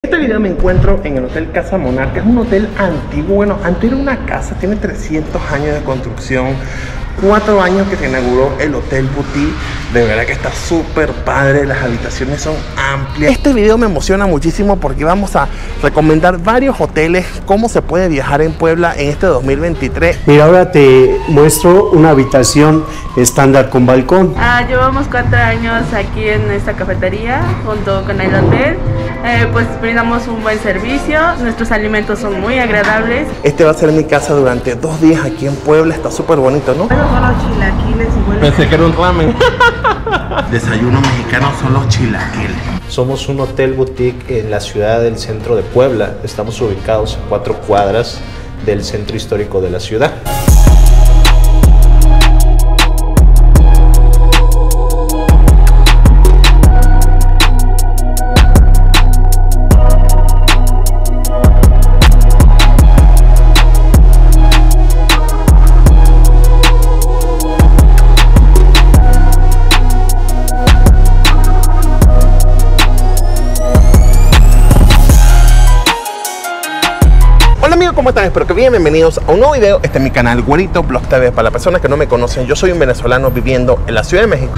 En este video me encuentro en el Hotel Casa Monarca. Es un hotel antiguo, bueno, antes era una casa, tiene 300 años de construcción, 4 años que se inauguró el Hotel Boutique. De verdad que está súper padre, las habitaciones son amplias. Este video me emociona muchísimo porque vamos a recomendar varios hoteles, cómo se puede viajar en Puebla en este 2023. Mira, ahora te muestro una habitación estándar con balcón. Llevamos 4 años aquí en esta cafetería junto con el hotel. Pues brindamos un buen servicio, nuestros alimentos son muy agradables. Este va a ser mi casa durante 2 días aquí en Puebla, está súper bonito, ¿no? Bueno, son los chilaquiles igual. Pensé que era un ramen. Desayuno mexicano son los chilaquiles. Somos un hotel boutique en la ciudad del centro de Puebla. Estamos ubicados a 4 cuadras del centro histórico de la ciudad. ¿Cómo están? Espero que bien, bienvenidos a un nuevo video. Este es mi canal Güerito Vlog TV. Para las personas que no me conocen, yo soy un venezolano viviendo en la Ciudad de México.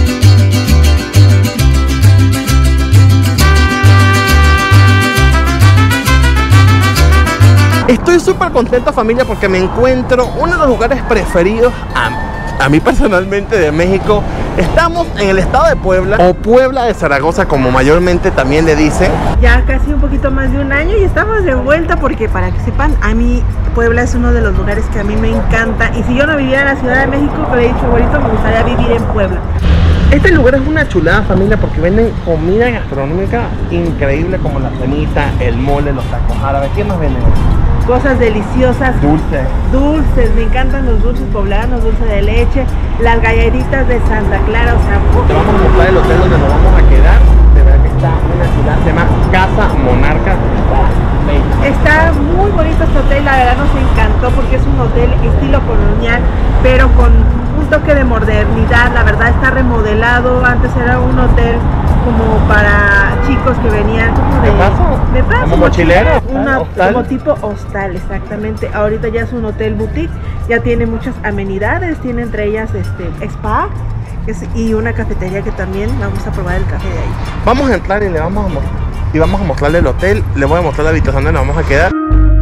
Estoy súper contento, familia, porque me encuentro uno de los lugares preferidos a mí personalmente de México. Estamos en el estado de Puebla, o Puebla de Zaragoza, como mayormente también le dicen. Ya casi un poquito más de un año y estamos de vuelta porque, para que sepan, a mí Puebla es uno de los lugares que a mí me encanta. Y si yo no viviera en la Ciudad de México, que le he dicho, Güerito, me gustaría vivir en Puebla. Este lugar es una chulada, familia, porque venden comida gastronómica increíble, como la cenita, el mole, los tacos árabes. ¿Qué más venden? Cosas deliciosas. Dulces, me encantan los dulces poblanos, dulce de leche, las galletitas de Santa Clara, o sea, te vamos a mostrar el hotel donde nos vamos a quedar. De verdad que está una ciudad, se llama Casa Monarca. Está muy bonito este hotel, la verdad nos encantó porque es un hotel estilo colonial, pero con un toque de modernidad. La verdad está remodelado. Antes era un hotel como para chicos que venían como de paso, como mochileros, como tipo hostal, exactamente. Ahorita ya es un hotel boutique, ya tiene muchas amenidades, tiene entre ellas spa y una cafetería que también vamos a probar el café de ahí. Vamos a entrar y le vamos a mostrarle el hotel. Le voy a mostrar la habitación donde nos vamos a quedar.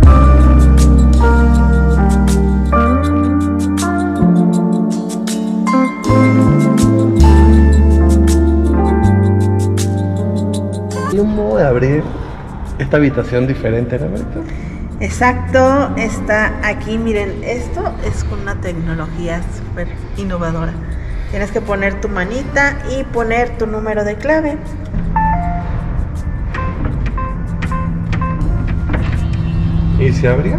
Hay un modo de abrir esta habitación diferente, ¿no? Exacto, está aquí, miren, esto es con una tecnología súper innovadora. Tienes que poner tu manita y poner tu número de clave. ¿Y se abrió?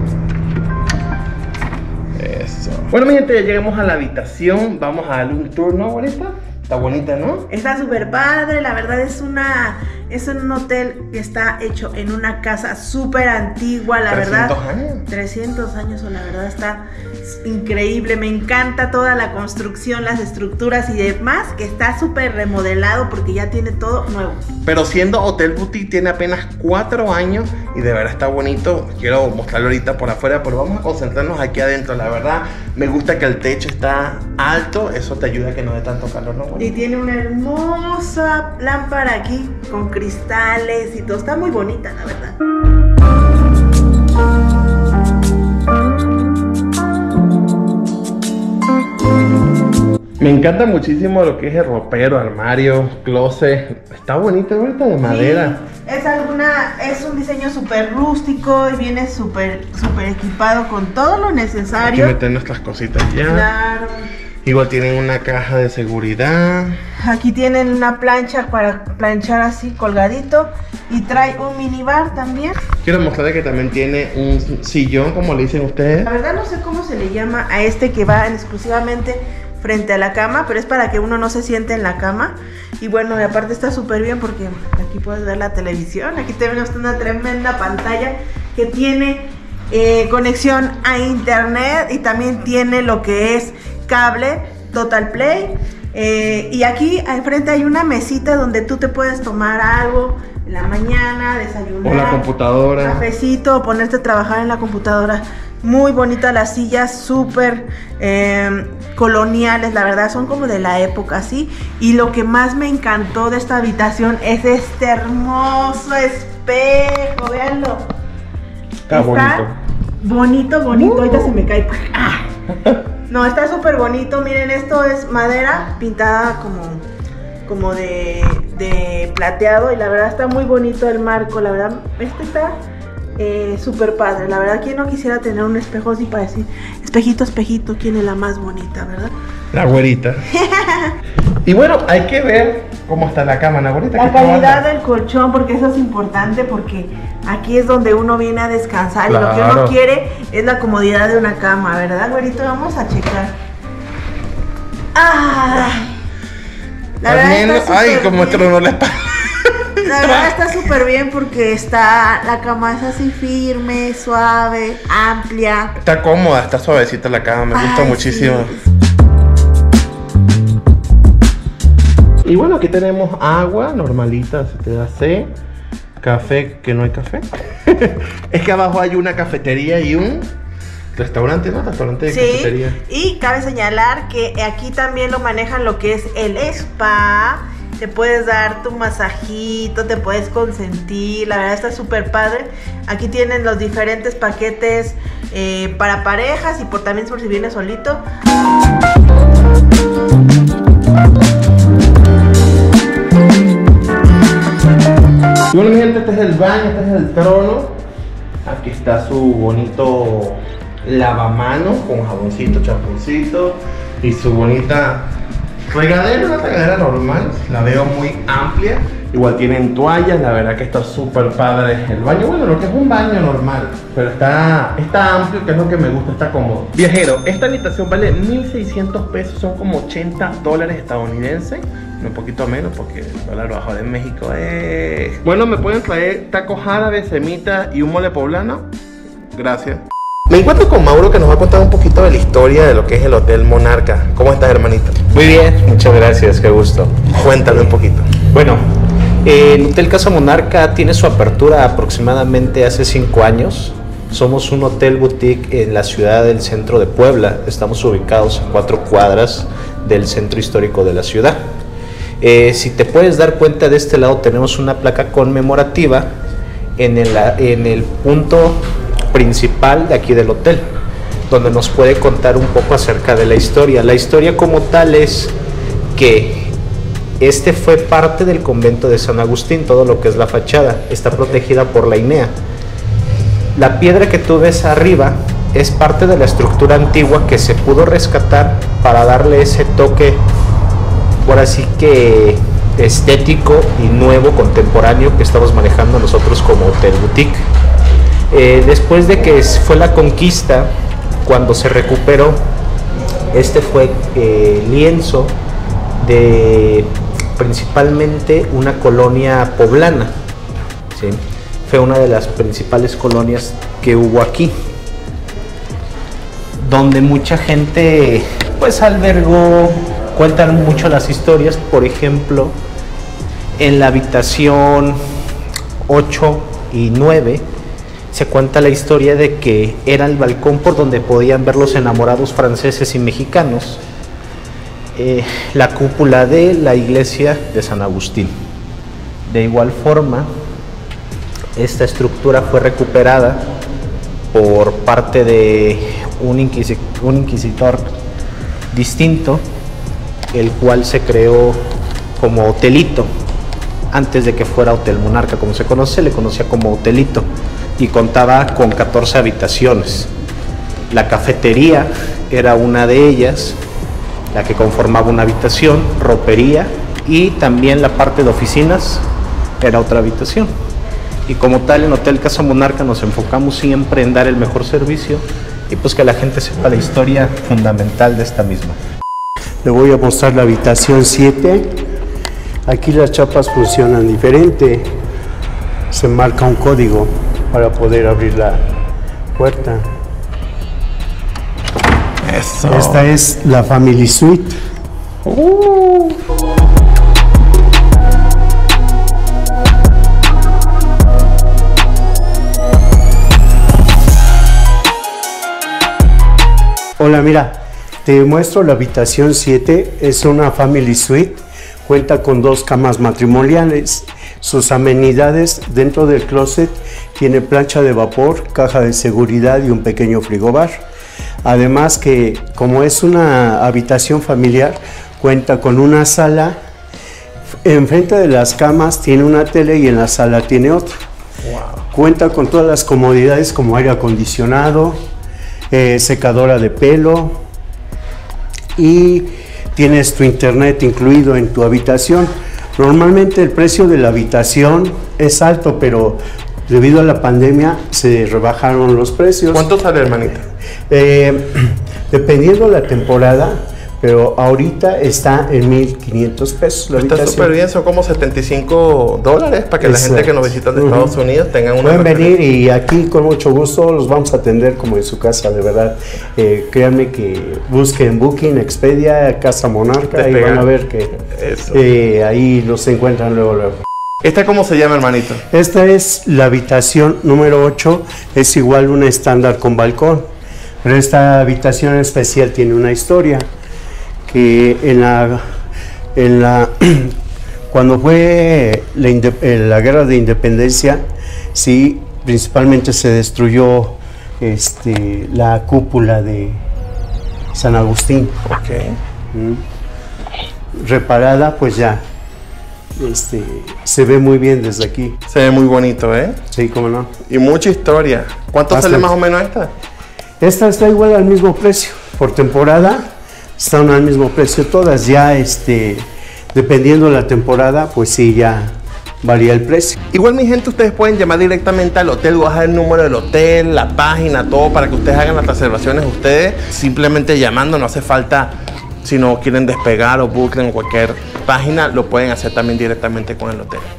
Eso. Bueno, mi gente, ya llegamos a la habitación. Vamos a darle un tour, ¿no, bonita? Está bonita, ¿no? Está súper padre, la verdad es un hotel que está hecho en una casa súper antigua, la verdad. 300 años. 300 años, la verdad está increíble, me encanta toda la construcción, las estructuras y demás, que está súper remodelado porque ya tiene todo nuevo. Pero siendo Hotel Boutique tiene apenas 4 años y de verdad está bonito. Quiero mostrarlo ahorita por afuera, pero vamos a concentrarnos aquí adentro. La verdad, me gusta que el techo está alto, eso te ayuda a que no dé tanto calor, ¿no? Y tiene una hermosa lámpara aquí con cristales y todo, está muy bonita, la verdad. Me encanta muchísimo lo que es el ropero, armario, closet. Está bonito, ahorita de madera. Sí, es un diseño súper rústico y viene súper equipado con todo lo necesario. Aquí meter nuestras cositas ya. Claro. Igual tienen una caja de seguridad. Aquí tienen una plancha para planchar así colgadito. Y trae un minibar también. Quiero mostrarles que también tiene un sillón, como le dicen ustedes. La verdad no sé cómo se le llama a este que va exclusivamente frente a la cama, pero es para que uno no se siente en la cama. Y bueno, y aparte está súper bien porque aquí puedes ver la televisión. Aquí tenemos una tremenda pantalla que tiene conexión a internet y también tiene lo que es cable Total Play. Y aquí enfrente hay una mesita donde tú te puedes tomar algo, en la mañana, desayunar. O la computadora. Cafecito, ponerte a trabajar en la computadora. Muy bonitas las sillas, súper coloniales, la verdad, son como de la época, ¿sí? Y lo que más me encantó de esta habitación es este hermoso espejo, véanlo. Está bonito. Bonito, ahorita se me cae. ¡Ah! No, está súper bonito, miren, esto es madera pintada como de plateado y la verdad está muy bonito el marco, la verdad, este está súper padre, la verdad, ¿quién no quisiera tener un espejo así para decir, espejito, quién es la más bonita, verdad? La güerita. Y bueno, hay que ver cómo está la cama, la güerita. La calidad del colchón, porque eso es importante, porque aquí es donde uno viene a descansar, claro. Y lo que uno quiere es la comodidad de una cama, ¿verdad, güerito? Vamos a checar. ¡Ay! La verdad ay, como tronó la espalda. La verdad está súper bien porque la cama es así firme, suave, amplia. Está cómoda, está suavecita la cama, me gusta muchísimo. Sí. Y bueno, aquí tenemos agua normalita, se te da sed. Café, que no hay café. Es que abajo hay una cafetería y un restaurante, ¿no? Restaurante de cafetería. Y cabe señalar que aquí también lo manejan lo que es el spa. Te puedes dar tu masajito, te puedes consentir, la verdad está súper padre. Aquí tienen los diferentes paquetes para parejas y también por si vienes solito. Y bueno, mi gente, este es el baño, este es el trono. Aquí está su bonito lavamanos con jaboncito, champoncito y su bonita regadera, una regadera normal, la veo muy amplia. Igual tienen toallas, la verdad que está súper padre el baño. Bueno, lo que es un baño normal, pero está amplio, que es lo que me gusta, está cómodo. Viajero, esta habitación vale 1,600 pesos, son como 80 dólares estadounidenses. Un poquito menos porque el dólar bajo de México es... Bueno, ¿me pueden traer tacos árabes, semita y un mole poblano? Gracias. Me encuentro con Mauro, que nos va a contar un poquito de la historia de lo que es el Hotel Monarca. ¿Cómo estás, hermanito? Muy bien, muchas gracias, qué gusto. Cuéntame un poquito. Bueno, el Hotel Casa Monarca tiene su apertura aproximadamente hace 5 años. Somos un hotel boutique en la ciudad del centro de Puebla. Estamos ubicados a 4 cuadras del centro histórico de la ciudad. Si te puedes dar cuenta, de este lado tenemos una placa conmemorativa en el punto principal de aquí del hotel, donde nos puede contar un poco acerca de la historia. La historia como tal es que este fue parte del convento de San Agustín, todo lo que es la fachada, está protegida por la INEA. La piedra que tú ves arriba es parte de la estructura antigua que se pudo rescatar para darle ese toque, por así que estético y nuevo, contemporáneo, que estamos manejando nosotros como Hotel Boutique. Después de que fue la conquista, cuando se recuperó, este fue lienzo de principalmente una colonia poblana, ¿sí? Fue una de las principales colonias que hubo aquí, donde mucha gente pues albergó. Cuentan mucho las historias, por ejemplo, en la habitación 8 y 9 se cuenta la historia de que era el balcón por donde podían ver los enamorados franceses y mexicanos, la cúpula de la iglesia de San Agustín. De igual forma, esta estructura fue recuperada por parte de un inquisidor distinto, el cual se creó como Hotelito. Antes de que fuera Hotel Monarca, como se conoce, le conocía como Hotelito, y contaba con 14 habitaciones. La cafetería era una de ellas, la que conformaba una habitación, ropería, y también la parte de oficinas era otra habitación. Y como tal, en Hotel Casa Monarca nos enfocamos siempre en dar el mejor servicio y pues que la gente sepa la historia fundamental de esta misma. Le voy a mostrar la habitación 7. Aquí las chapas funcionan diferente. Se marca un código para poder abrir la puerta. Eso. Esta es la Family Suite. Hola, mira, te muestro la habitación 7, es una family suite, cuenta con 2 camas matrimoniales. Sus amenidades dentro del closet tiene plancha de vapor, caja de seguridad y un pequeño frigobar. Además que como es una habitación familiar, cuenta con una sala. Enfrente de las camas tiene una tele y en la sala tiene otra. Wow. Cuenta con todas las comodidades como aire acondicionado, secadora de pelo y tienes tu internet incluido en tu habitación. Normalmente el precio de la habitación es alto, pero debido a la pandemia se rebajaron los precios. ¿Cuánto sale, hermanita? Dependiendo la temporada, pero ahorita está en 1,500 pesos la Está habitación. súper bien, son como $75 para que la gente que nos visita de Estados Unidos tengan una... Pueden venir y aquí con mucho gusto los vamos a atender como en su casa, de verdad. Créanme que busquen Booking, Expedia, Casa Monarca y van a ver que ahí los encuentran luego. ¿Esta cómo se llama, hermanito? Esta es la habitación número 8, es igual una estándar con balcón, pero esta habitación especial tiene una historia. Que cuando fue la guerra de independencia, sí, principalmente se destruyó la cúpula de San Agustín. Ok. Reparada, pues ya, se ve muy bien desde aquí. Se ve muy bonito, ¿eh? Sí, cómo no. Y mucha historia. ¿Cuánto Bastante. sale más o menos esta? Esta está igual al mismo precio, por temporada. Están al mismo precio todas, ya dependiendo de la temporada, pues sí, ya varía el precio. Igual, mi gente, ustedes pueden llamar directamente al hotel, bajar el número del hotel, la página, todo para que ustedes hagan las reservaciones ustedes. Simplemente llamando, no hace falta, si no quieren despegar o Booking en cualquier página, lo pueden hacer también directamente con el hotel.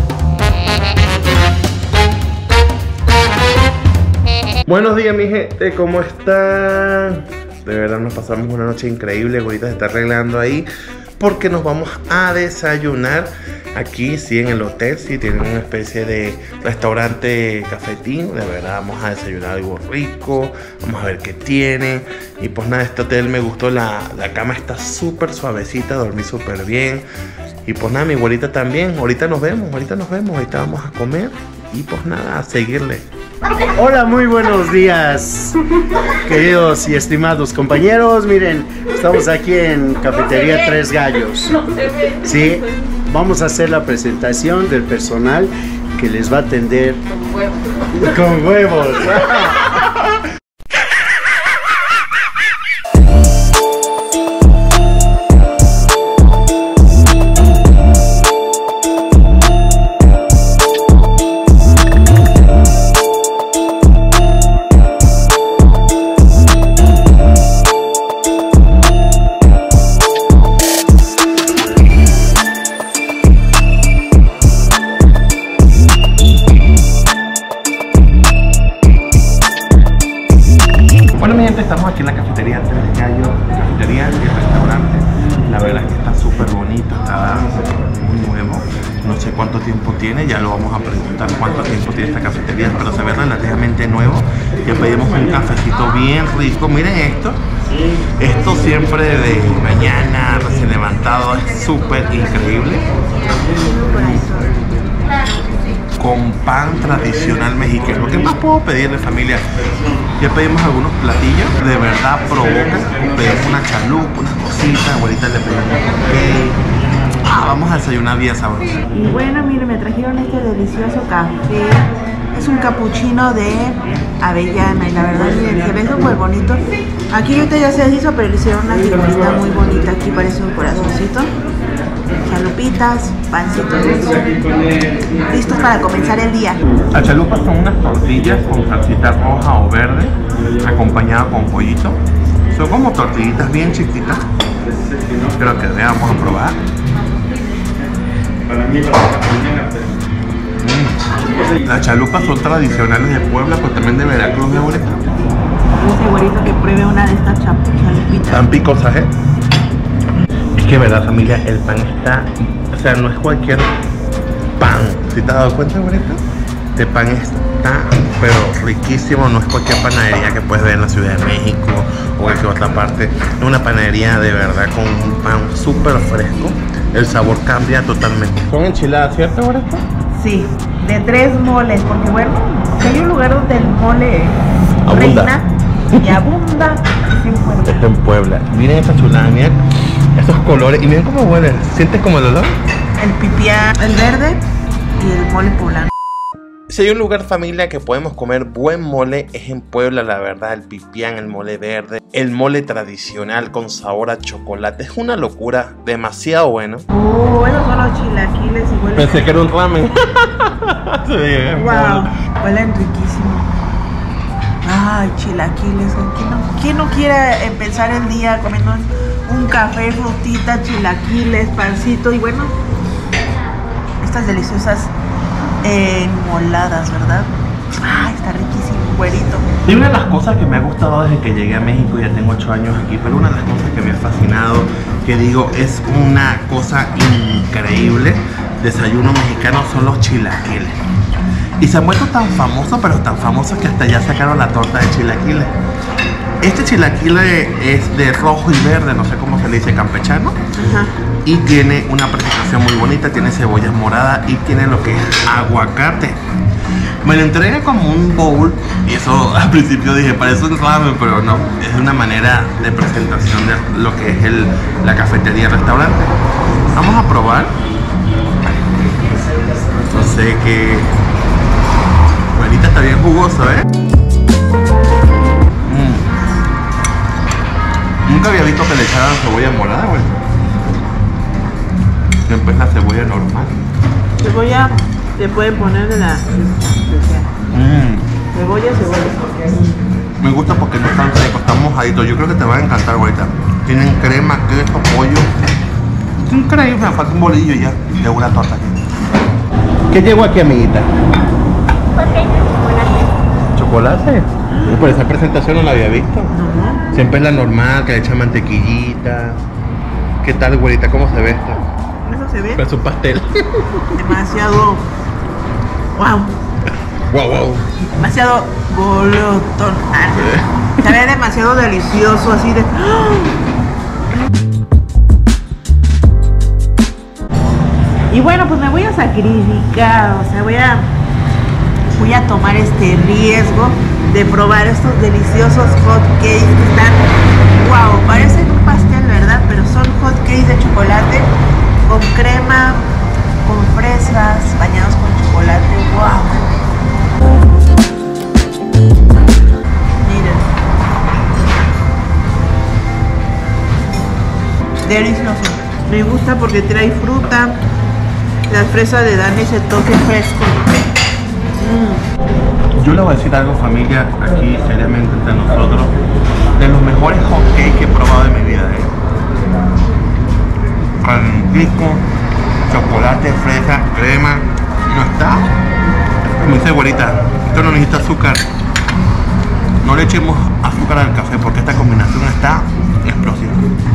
Buenos días, mi gente, ¿cómo están? De verdad nos pasamos una noche increíble. Ahorita se está arreglando ahí porque nos vamos a desayunar aquí, sí, en el hotel. Sí, tienen una especie de restaurante cafetín. De verdad vamos a desayunar algo rico. Vamos a ver qué tiene. Y pues nada, este hotel me gustó. La cama está súper suavecita, dormí súper bien. Y pues nada, mi abuelita también. Ahorita nos vemos. Ahorita vamos a comer. Y pues nada, a seguirle. Hola, muy buenos días, queridos y estimados compañeros. Miren, estamos aquí en Cafetería Tres Gallos. Sí, vamos a hacer la presentación del personal que les va a atender con huevos. Estamos aquí en la cafetería Tres Gallos, cafetería y restaurante. La verdad es que está súper bonito, está muy nuevo. No sé cuánto tiempo tiene, ya lo vamos a preguntar cuánto tiempo tiene esta cafetería, pero se ve relativamente nuevo. Ya pedimos un cafecito bien rico. Miren esto. Esto siempre de mañana, recién levantado, es súper increíble. Con pan tradicional mexicano. ¿Qué más puedo pedirle, familia? Ya pedimos algunos platillos, de verdad provocan. Pedimos una chalupa, unas cositas, abuelita le pedimos un cake. Vamos a desayunar bien sabroso. Y bueno, miren, me trajeron este delicioso café. Es un capuchino de avellana y la verdad, miren, se ve súper bonito. Aquí ahorita ya se deshizo, pero le hicieron una figurita muy bonita. Aquí parece un corazoncito. Chalupitas, pancitos, listos para comenzar el día. Las chalupas son unas tortillas con salsita roja o verde, acompañadas con pollito. Son como tortillitas bien chiquitas. Creo que vamos a probar. Las chalupas son tradicionales de Puebla, pero también de Veracruz, mi abuelita. Ese güerito que pruebe una de estas chalupitas. Tan picosas, ¿eh? Es que, verdad, familia, el pan está... O sea, no es cualquier pan. ¿Sí te has dado cuenta, abuelita? Este pan está, pero riquísimo. No es cualquier panadería que puedes ver en la Ciudad de México o cualquier otra parte. Es una panadería de verdad con un pan súper fresco. El sabor cambia totalmente. Son enchiladas, ¿cierto, Boreta? Sí, de 3 moles, porque bueno, si hay un lugar donde el mole Abunda. reina y abunda, es en Puebla. Es en Puebla. Miren esta chulada, miren esos colores y miren cómo huele. ¿Sientes como el olor? El pipián, el verde y el mole poblano. Si hay un lugar, familia, que podemos comer buen mole, es en Puebla, la verdad. El pipián, el mole verde, el mole tradicional con sabor a chocolate. Es una locura, demasiado bueno. Esos son los chilaquiles y huelen. Pensé que era un ramen. Sí, Wow, huelen riquísimo. Ay, chilaquiles. ¿Quién no quiere empezar el día comiendo un café, frutita, chilaquiles, pancito y bueno, estas deliciosas enmoladas, ¿verdad? Ay, está riquísimo, güerito. Y una de las cosas que me ha gustado desde que llegué a México, ya tengo 8 años aquí, pero una de las cosas que me ha fascinado, que digo, es una cosa increíble, desayuno mexicano, son los chilaquiles. Y se han vuelto tan famosos, pero tan famosos que hasta ya sacaron la torta de chilaquiles. Este chilaquile es de rojo y verde, no sé cómo se le dice, campechano. Ajá. Y tiene una presentación muy bonita, tiene cebollas moradas y tiene lo que es aguacate. Me lo entrega como un bowl y eso al principio dije, parece un ramen, pero no, es una manera de presentación de lo que es la cafetería restaurante. Vamos a probar. No sé qué. Ahorita está bien jugoso, Nunca había visto que le echaran cebolla morada, güey. Siempre es la cebolla normal. Cebolla, le pueden poner de la cebolla. Me gusta porque no están secos, están mojaditos. Yo creo que te va a encantar, güeyita. Tienen crema, queso, pollo. Es increíble, me falta un bolillo y ya. Llevo una torta aquí. ¿Qué llegó aquí, amiguita? ¿Chocolate? Por esa presentación no la había visto. Siempre es la normal, que le echa mantequillita. ¿Qué tal, güerita? ¿Cómo se ve esto? Eso se ve Es un pastel. demasiado. Wow. Wow. Demasiado glotón. Se ve demasiado delicioso, así de. Y bueno, pues me voy a sacrificar, o sea, voy a tomar este riesgo de probar estos deliciosos hot cakes que están, wow, parecen un pastel, ¿verdad? Pero son hot cakes de chocolate con crema, con fresas, bañados con chocolate, wow. Miren. Delicioso. Me gusta porque trae fruta. Las fresas le dan ese toque fresco. Yo le voy a decir algo, familia, aquí seriamente entre nosotros, de los mejores hot cakes que he probado en mi vida. Calentico, chocolate, fresa, crema, no está. Como dice güerita, esto no necesita azúcar. No le echemos azúcar al café porque esta combinación está explosiva.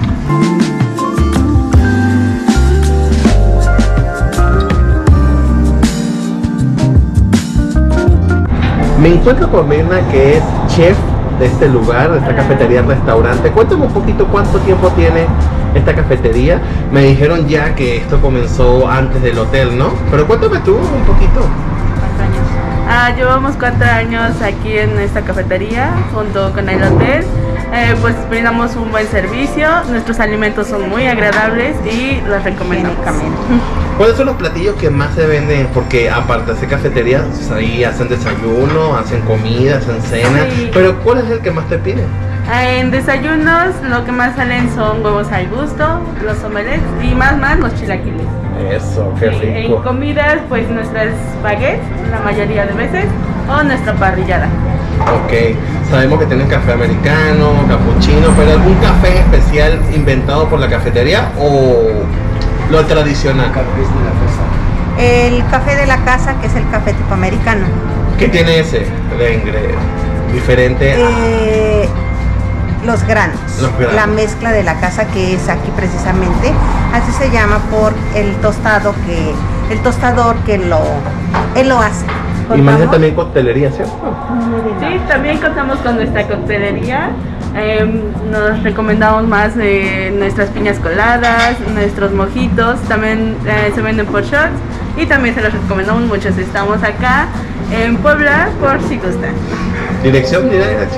Me encuentro con Mirna, que es chef de este lugar, de esta cafetería restaurante. Cuéntame un poquito cuánto tiempo tiene esta cafetería. Me dijeron ya que esto comenzó antes del hotel, ¿no? Pero cuéntame tú un poquito. ¿Cuántos años? Llevamos 4 años aquí en esta cafetería junto con el hotel. Pues brindamos un buen servicio, nuestros alimentos son muy agradables y los recomiendo. ¿Cuáles son los platillos que más se venden? Porque aparte de hacer cafetería, ahí hacen desayuno, hacen comida, hacen cena. Sí. Pero ¿cuál es el que más te piden? En desayunos lo que más salen son huevos al gusto, los omelets y más los chilaquiles. Eso, qué Sí, en rico. comidas pues nuestras baguettes la mayoría de veces o nuestra parrillada. Ok, sabemos que tienen café americano, cappuccino, pero ¿algún café especial inventado por la cafetería o lo tradicional? El café de la casa, que es el café tipo americano. ¿Qué tiene ese de diferente Los granos. La mezcla de la casa, que es aquí precisamente, así se llama por el tostador que él lo hace. Y manejan también coctelería, ¿cierto? Sí, también contamos con nuestra coctelería. Nos recomendamos más nuestras piñas coladas, nuestros mojitos, también se venden por shots y también se los recomendamos mucho. Estamos acá en Puebla por si gustan. Dirección,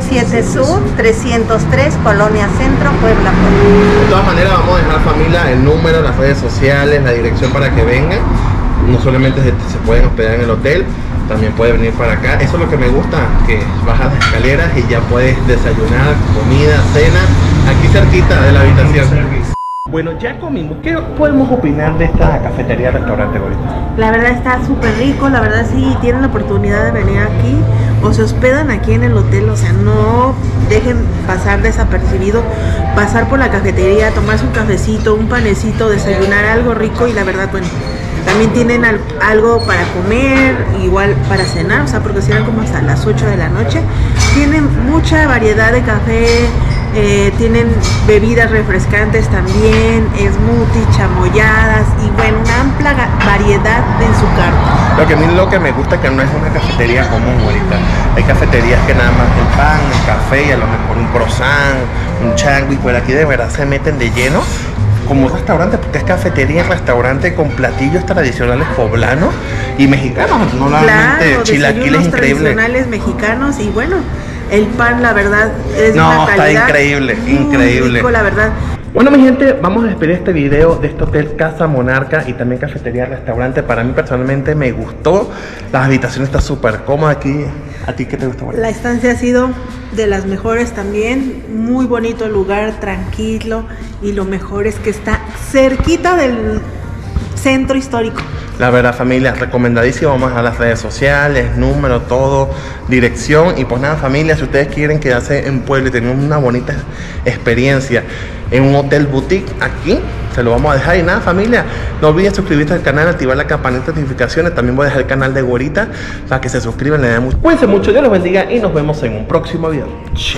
7 Sur, 303, Colonia Centro, Puebla. De todas maneras vamos a dejar, familia, el número, las redes sociales, la dirección para que vengan. No solamente se pueden hospedar en el hotel, también puede venir para acá. Eso es lo que me gusta, que bajas las escaleras y ya puedes desayunar, comida, cena, aquí cerquita de la habitación. Bueno, ya comimos. ¿Qué podemos opinar de esta cafetería restaurante, Gorita? La verdad está súper rico, la verdad sí tienen la oportunidad de venir aquí o se hospedan aquí en el hotel, o sea, no dejen pasar desapercibido, pasar por la cafetería, tomarse un cafecito, un panecito, desayunar algo rico y la verdad, bueno, también tienen algo para comer, igual para cenar, o sea, porque cierran como hasta las 8 de la noche. Tienen mucha variedad de café, tienen bebidas refrescantes también, smoothies, chamoyadas y bueno, una amplia variedad en su carta. Lo que a mí lo que me gusta es que no es una cafetería común ahorita. Hay cafeterías que nada más el pan, el café y a lo mejor un croissant, un sándwich, pero aquí de verdad se meten de lleno como un restaurante, porque es cafetería y restaurante con platillos tradicionales poblanos y mexicanos, normalmente claro, chilaquiles increíbles. Tradicionales mexicanos y bueno, el pan la verdad es de una calidad está increíble, increíble. Rico, la verdad. Bueno, mi gente, vamos a despedir este video de este hotel Casa Monarca y también cafetería restaurante. Para mí personalmente me gustó, las habitaciones están súper cómodas aquí. ¿A ti qué te gustó? La estancia ha sido de las mejores también, muy bonito el lugar, tranquilo y lo mejor es que está cerquita del centro histórico. La verdad, familia, recomendadísimo. Vamos a las redes sociales, número, todo, dirección. Y pues nada, familia, si ustedes quieren quedarse en Puebla y tener una bonita experiencia en un hotel boutique aquí, se lo vamos a dejar. Y nada, familia, no olviden suscribirse al canal, activar la campanita de notificaciones. También voy a dejar el canal de Güerita para que se suscriban, le den mucho. Cuídense mucho, Dios los bendiga y nos vemos en un próximo video.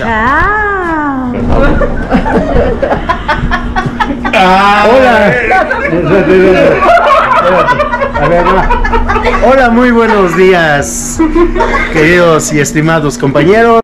Chao. Hola. Hola, muy buenos días, queridos y estimados compañeros.